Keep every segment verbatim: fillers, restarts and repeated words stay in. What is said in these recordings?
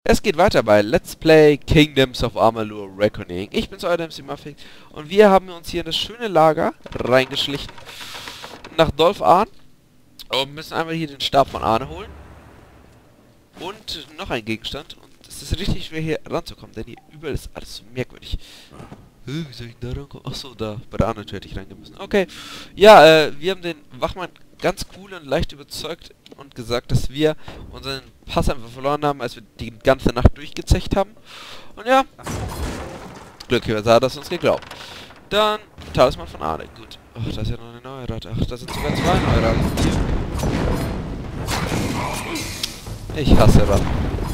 Es geht weiter bei Let's Play Kingdoms of Amalur Reckoning. Ich bin's, euer M C Muffig, und wir haben uns hier in das schöne Lager reingeschlichen nach Dolph Ahn und müssen einmal hier den Stab von Ahne holen und noch einen Gegenstand. Und es ist richtig schwer hier ranzukommen, denn hier überall ist alles so merkwürdig. Wie soll ich da rankommen? Achso, da bei der anderen Tür hätte ich reingehen müssen. Okay, ja, äh, wir haben den Wachmann ganz cool und leicht überzeugt und gesagt, dass wir unseren Pass einfach verloren haben, als wir die ganze Nacht durchgezecht haben. Und ja, glücklicherweise hat das uns geglaubt. Dann Talisman von Ahne. Gut. Ach, da ist ja noch eine neue Ratte. Ach, da sind sogar zwei neue Ratten. Ich hasse Ratten.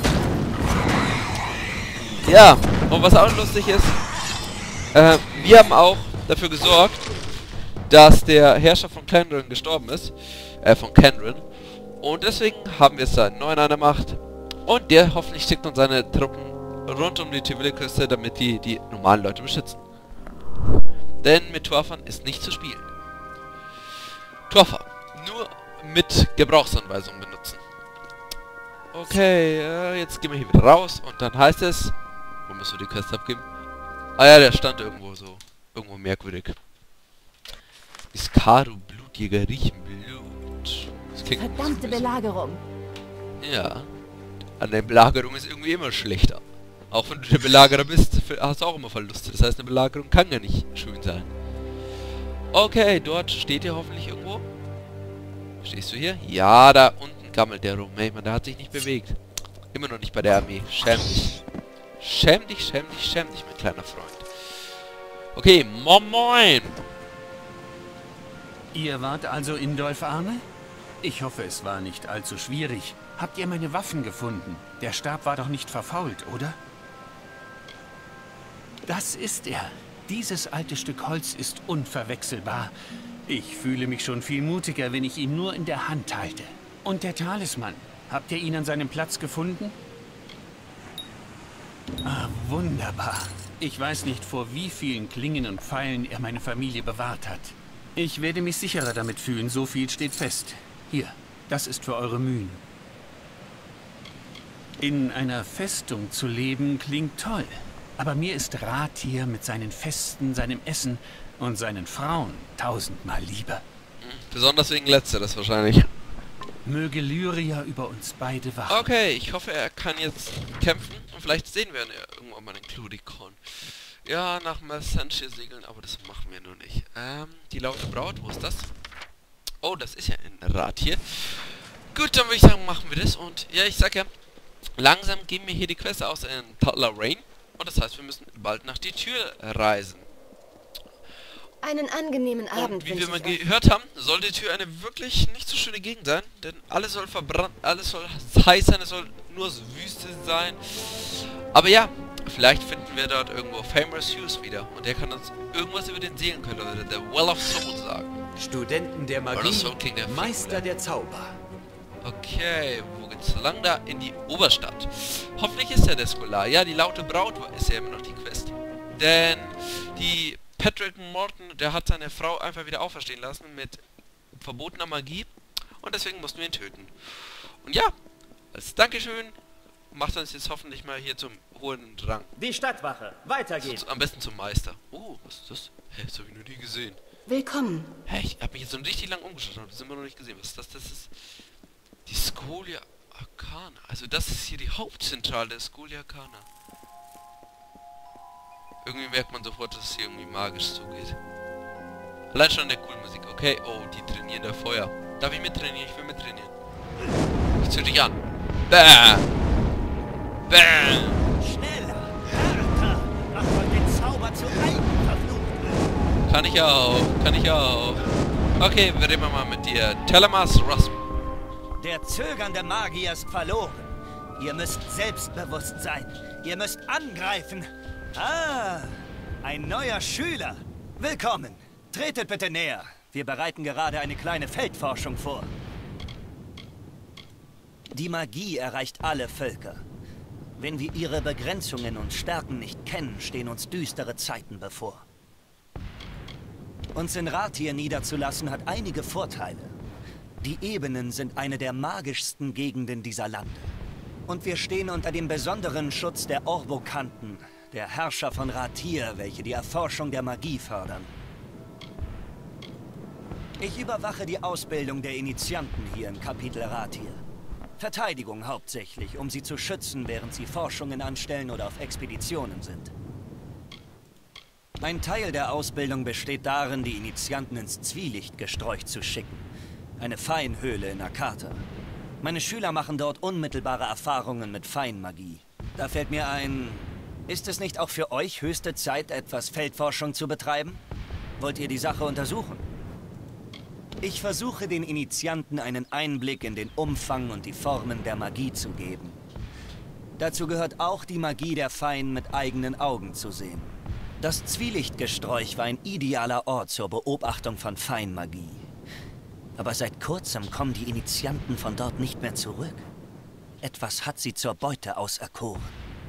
Ja, und was auch lustig ist, äh, wir haben auch dafür gesorgt, dass der Herrscher von Kenrin gestorben ist. Äh, von Kenrin. Und deswegen haben wir jetzt einen neuen an der Macht. Und der hoffentlich schickt uns seine Truppen rund um die Tivoli-Küste, damit die die normalen Leute beschützen. Denn mit Tuafan ist nicht zu spielen. Tuafa. Nur mit Gebrauchsanweisungen benutzen. Okay, äh, jetzt gehen wir hier wieder raus. Und dann heißt es... Wo müssen wir die Quest abgeben? Ah ja, der stand irgendwo so. Irgendwo merkwürdig. Iskaru, Blutjäger, riechen Blut. Das klingt Verdammte Belagerung. Ja. An der Belagerung ist irgendwie immer schlechter. Auch wenn du der Belagerer bist, hast du auch immer Verluste. Das heißt, eine Belagerung kann ja nicht schön sein. Okay, dort steht ihr hoffentlich irgendwo. Stehst du hier? Ja, da unten gammelt der rum. Hey, man, der hat sich nicht bewegt. Immer noch nicht bei der Armee. Schäm dich. Schäm dich, schäm dich, schäm dich, mein kleiner Freund. Okay, moin moin. Ihr wart also in Dolph Ahn? Ich hoffe, es war nicht allzu schwierig. Habt ihr meine Waffen gefunden? Der Stab war doch nicht verfault, oder? Das ist er. Dieses alte Stück Holz ist unverwechselbar. Ich fühle mich schon viel mutiger, wenn ich ihn nur in der Hand halte. Und der Talisman? Habt ihr ihn an seinem Platz gefunden? Ah, wunderbar. Ich weiß nicht, vor wie vielen Klingen und Pfeilen er meine Familie bewahrt hat. Ich werde mich sicherer damit fühlen, so viel steht fest. Hier, das ist für eure Mühen. In einer Festung zu leben klingt toll. Aber mir ist Rathir mit seinen Festen, seinem Essen und seinen Frauen tausendmal lieber. Besonders wegen letzteres wahrscheinlich. Möge Lyria über uns beide wachen. Okay, ich hoffe, er kann jetzt kämpfen. Und vielleicht sehen wir ihn ja irgendwann mal in Cludicon. Ja, nach Messentia segeln, aber das machen wir nur nicht. Ähm, die laute Braut, wo ist das? Oh, das ist ja ein Rathir. Gut, dann würde ich sagen, machen wir das. Und ja, ich sag ja, langsam gehen wir hier die Quest aus in Tutla Rain. Und das heißt, wir müssen bald nach die Tür reisen. Einen angenehmen Abend. Und wie wir mal gehört haben, soll die Tür eine wirklich nicht so schöne Gegend sein. Denn alles soll verbrannt, alles soll heiß sein, es soll nur so Wüste sein. Aber ja, vielleicht finden wir dort irgendwo Famous Hughes wieder. Und der kann uns irgendwas über den Seelenkörper oder der Well of Soul sagen. Studenten der Magie, Soul King, der Meister der Zauber. Okay, wo geht's lang? Da in die Oberstadt. Hoffentlich ist er der Scholar. Ja, die laute Braut ist ja immer noch die Quest. Denn die Patrick Morton, der hat seine Frau einfach wieder auferstehen lassen mit verbotener Magie. Und deswegen mussten wir ihn töten. Und ja, als Dankeschön macht er uns jetzt hoffentlich mal hier zum hohen Rang. Die Stadtwache, weiter geht's. So, am besten zum Meister. Oh, was ist das? Hä, das habe ich noch nie gesehen. Willkommen. Hä, ich habe mich jetzt so richtig lang umgeschaut, aber das immer noch nicht gesehen. Was ist das? Das ist die Scholia Arcana. Also das ist hier die Hauptzentrale der Scholia Arcana. Irgendwie merkt man sofort, dass es hier irgendwie magisch zugeht. Allein schon in der coolen Musik. Okay, oh, die trainieren da Feuer. Darf ich mittrainieren? Ich will mittrainieren. Ich zünd dich an. Bam! Bam! Schneller, härter, mach mal den Zauber zu eigen, verflucht. Kann ich auch, kann ich auch. Okay, wir reden mal mit dir. Telemas Rasm. Der zögernde Magier ist verloren. Ihr müsst selbstbewusst sein. Ihr müsst angreifen. Ah, ein neuer Schüler. Willkommen. Tretet bitte näher. Wir bereiten gerade eine kleine Feldforschung vor. Die Magie erreicht alle Völker. Wenn wir ihre Begrenzungen und Stärken nicht kennen, stehen uns düstere Zeiten bevor. Uns in Rathir niederzulassen hat einige Vorteile. Die Ebenen sind eine der magischsten Gegenden dieser Lande. Und wir stehen unter dem besonderen Schutz der Orbokanten, der Herrscher von Ratir, welche die Erforschung der Magie fördern. Ich überwache die Ausbildung der Initianten hier im Kapitel Ratir. Verteidigung hauptsächlich, um sie zu schützen, während sie Forschungen anstellen oder auf Expeditionen sind. Ein Teil der Ausbildung besteht darin, die Initianten ins Zwielichtgesträuch zu schicken. Eine Feinhöhle in Akata. Meine Schüler machen dort unmittelbare Erfahrungen mit Feinmagie. Da fällt mir ein... Ist es nicht auch für euch höchste Zeit, etwas Feldforschung zu betreiben? Wollt ihr die Sache untersuchen? Ich versuche den Initianten einen Einblick in den Umfang und die Formen der Magie zu geben. Dazu gehört auch die Magie der Fein mit eigenen Augen zu sehen. Das Zwielichtgesträuch war ein idealer Ort zur Beobachtung von Feinmagie. Aber seit kurzem kommen die Initianten von dort nicht mehr zurück. Etwas hat sie zur Beute auserkoren.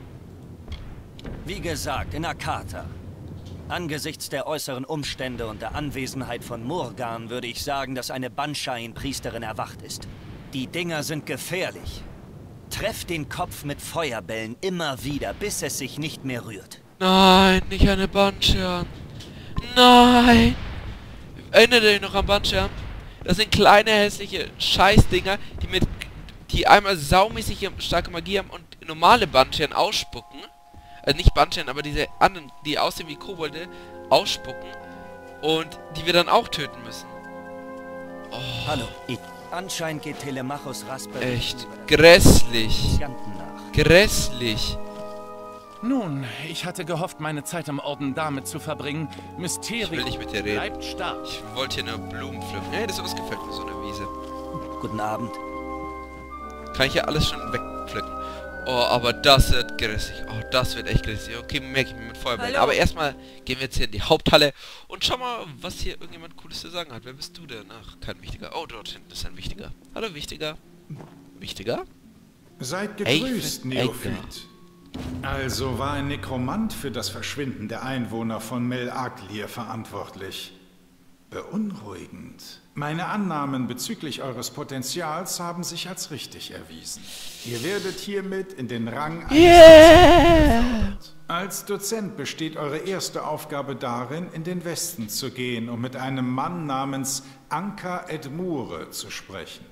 Wie gesagt, in Akata. Angesichts der äußeren Umstände und der Anwesenheit von Murgan würde ich sagen, dass eine Banshain-Priesterin erwacht ist. Die Dinger sind gefährlich. Trefft den Kopf mit Feuerbällen immer wieder, bis es sich nicht mehr rührt. Nein, nicht eine Banshain. Nein! Erinnert ihr euch noch an Banshain? Das sind kleine, hässliche Scheißdinger, die mit die einmal saumäßig starke Magie haben und normale Banshain ausspucken. Also nicht Banshain, aber diese anderen, die aussehen wie Kobolde, ausspucken. Und die wir dann auch töten müssen. Oh. Hallo. Ich. Anscheinend geht Telemachus Raspberry echt grässlich. Grässlich. Nun, ich hatte gehofft, meine Zeit am Orden damit zu verbringen. Mysterium. Ich will nicht mit dir reden. Bleibt stark. Ich wollte hier nur Blumen pflücken. Hey, das sowas gefällt mir, so eine Wiese. Guten Abend. Kann ich ja alles schon wegpflücken. Oh, aber das wird grässlich. Oh, das wird echt grässlich. Okay, merke ich mir mit Feuerbällen. Aber erstmal gehen wir jetzt hier in die Haupthalle und schau mal, was hier irgendjemand Cooles zu sagen hat. Wer bist du denn? Ach, kein Wichtiger. Oh, dort hinten ist ein Wichtiger. Hallo, Wichtiger. Wichtiger? Seid gegrüßt, Neophyt. Also war ein Nekromant für das Verschwinden der Einwohner von Mel Aglir verantwortlich. Beunruhigend. Meine Annahmen bezüglich eures Potenzials haben sich als richtig erwiesen. Ihr werdet hiermit in den Rang eines yeah. befördert. Als Dozent besteht eure erste Aufgabe darin, in den Westen zu gehen, um mit einem Mann namens Anka Edmure zu sprechen.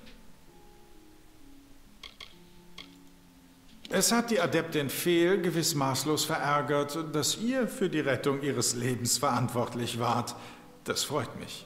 Es hat die Adeptin Fehl gewiss maßlos verärgert, dass ihr für die Rettung ihres Lebens verantwortlich wart. Das freut mich.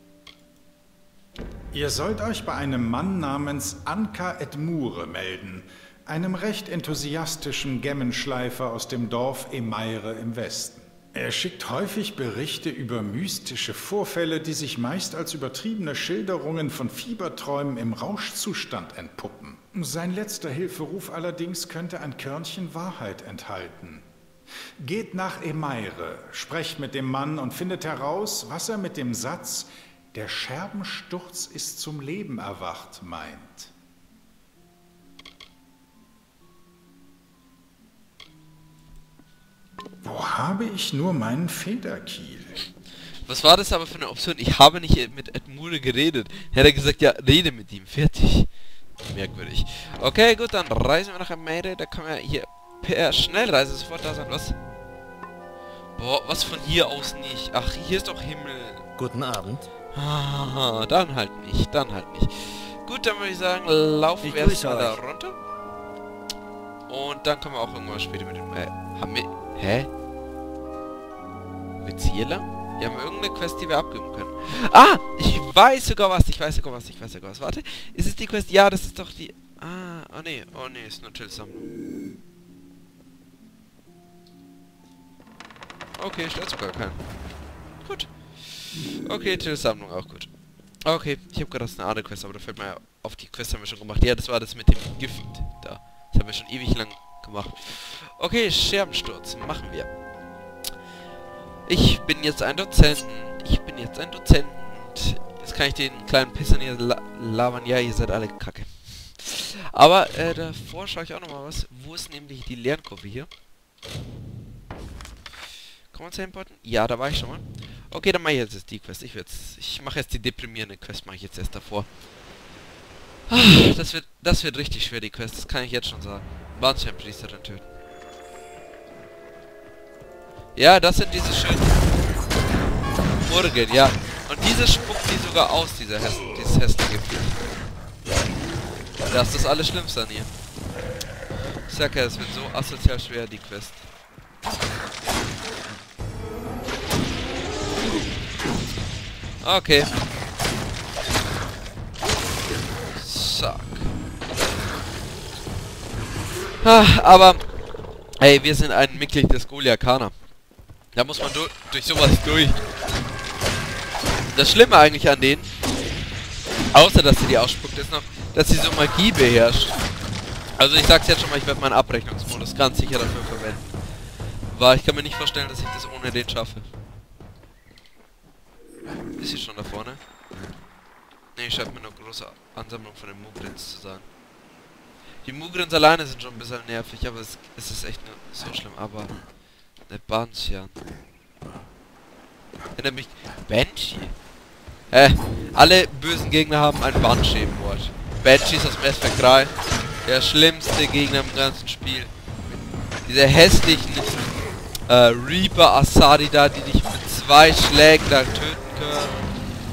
Ihr sollt euch bei einem Mann namens Anka Edmure melden, einem recht enthusiastischen Gemmenschleifer aus dem Dorf Emaire im Westen. Er schickt häufig Berichte über mystische Vorfälle, die sich meist als übertriebene Schilderungen von Fieberträumen im Rauschzustand entpuppen. Sein letzter Hilferuf allerdings könnte ein Körnchen Wahrheit enthalten. Geht nach Emaire, sprecht mit dem Mann und findet heraus, was er mit dem Satz „Der Scherbensturz ist zum Leben erwacht“ meint. Wo habe ich nur meinen Federkiel? Was war das aber für eine Option? Ich habe nicht mit Edmure geredet. Er hat gesagt, ja, rede mit ihm. Fertig. Merkwürdig. Okay, gut, dann reisen wir nach Emaire. Da können wir hier per Schnellreise sofort da sein. Was? Boah, was von hier aus nicht? Ach, hier ist doch Himmel. Guten Abend. Ah, dann halt nicht. Dann halt nicht. Gut, dann würde ich sagen, laufen ich wir erstmal da euch. runter. Und dann kommen wir auch irgendwann später mit dem... Äh, haben wir... Hä? Geht's hier lang? Wir haben irgendeine Quest, die wir abgeben können. Ah! Ich weiß sogar was, ich weiß sogar was, ich weiß sogar was. Warte, ist es die Quest? Ja, das ist doch die... Ah, oh nee, oh nee, ist nur Till-Sammlung. Okay, stört sogar keinen. Gut. Okay, Till-Sammlung auch gut. Okay, ich habe gerade eine andere Quest, aber da fällt mir ja auf, die Quest haben wir schon gemacht. Ja, das war das mit dem Gift da. Das haben wir schon ewig lang gemacht. Okay, Scherbensturz, machen wir. Ich bin jetzt ein Dozent. Ich bin jetzt ein Dozent. Jetzt kann ich den kleinen Pissern hier la labern. Ja, ihr seid alle kacke. Aber äh, davor schaue ich auch nochmal was. Wo ist nämlich die Lernkurve hier? Kann man es importen? Ja, da war ich schon mal. Okay, dann mache ich jetzt die Quest. Ich, ich mache jetzt die deprimierende Quest, mache ich jetzt erst davor. Das wird, das wird richtig schwer, die Quest. Das kann ich jetzt schon sagen. Bansham-Priesterin töten. Ja, das sind diese schönen Murgeln, ja. Und diese spuckt die sogar aus, dieser Häss dieses hässliche Vieh. Das ist das Allerschlimmste an ihr. Ich sag ja, es wird so asozial schwer, die Quest. Okay. Zack. Ah, aber, hey, wir sind ein Mitglied des Goliakana. Da muss man du durch sowas durch. Das Schlimme eigentlich an denen, außer dass sie die ausspuckt, ist noch, dass sie so Magie beherrscht. Also ich sag's jetzt schon mal, ich werde meinen Abrechnungsmodus ganz sicher dafür verwenden. Weil ich kann mir nicht vorstellen, dass ich das ohne den schaffe. Ist sie schon da vorne? Ne, ich scheint mir eine große Ansammlung von den Mugrins zu sein. Die Mugrins alleine sind schon ein bisschen nervig, aber es, es ist echt ne, so schlimm. Aber eine Banshee. Erinnert mich... Banshee? Äh, alle bösen Gegner haben ein Banshee im Wort. Banshee ist aus Mass Effect drei. Der schlimmste Gegner im ganzen Spiel. Diese hässlichen äh, Reaper Asadi da, die dich mit zwei Schlägen da töten können.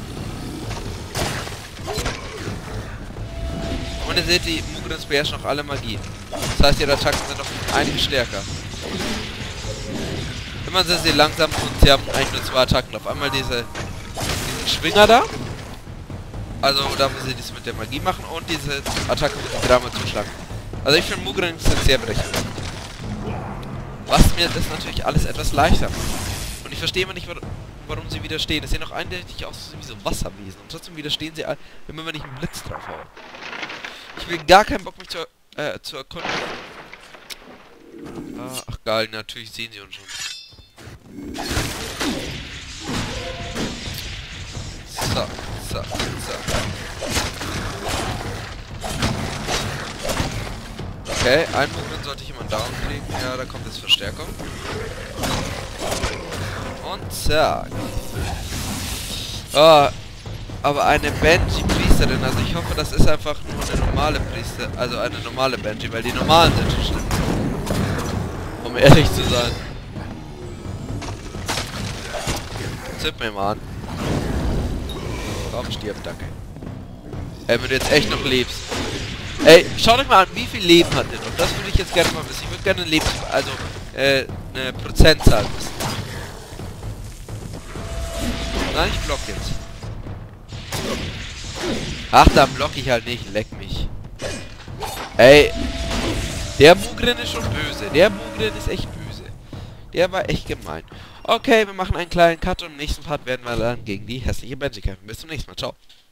Und ihr seht, die Mugrins beherrschen auch alle Magie. Das heißt, ihre Attacken sind noch einige stärker. Immer sind sie langsam und sie haben eigentlich nur zwei Attacken. Auf einmal diese, diesen Schwinger da. Also da, wo sie das mit der Magie machen. Und diese Attacke mit dem dreimal zuschlagen. Also ich finde Mugrins sind sehr berechtigt. Was mir das natürlich alles etwas leichter macht. Und ich verstehe immer nicht, warum sie widerstehen. Das sehen auch eindeutig aus wie so Wasserwesen. Und trotzdem widerstehen sie immer, wenn ich einen Blitz drauf haue. Ich will gar keinen Bock, mich zu, äh, zu erkunden. Ah, ach geil, natürlich sehen sie uns schon. Zack, zack, zack. Okay, einen Moment sollte ich immer down kriegen. Ja, da kommt jetzt Verstärkung. Und zack. Oh, aber eine Banshee-Priesterin, also ich hoffe, das ist einfach nur eine normale Priester, also eine normale Banshee, weil die normalen sind schon schlimm. Um ehrlich zu sein. Zünd mir mal an. Komm, stirb, danke. Ey, wenn du jetzt echt noch lebst. Ey, schaut euch mal an, wie viel Leben hat der noch? Das würde ich jetzt gerne mal wissen. Ich würde gerne ein Leben, also, äh, eine Prozentzahl wissen. Nein, ich block jetzt. Ach, da block ich halt nicht, leck mich. Ey, der Mugrin ist schon böse. Der Mugrin ist echt böse. Der war echt gemein. Okay, wir machen einen kleinen Cut und im nächsten Part werden wir dann gegen die hässliche Banshee kämpfen. Bis zum nächsten Mal. Ciao.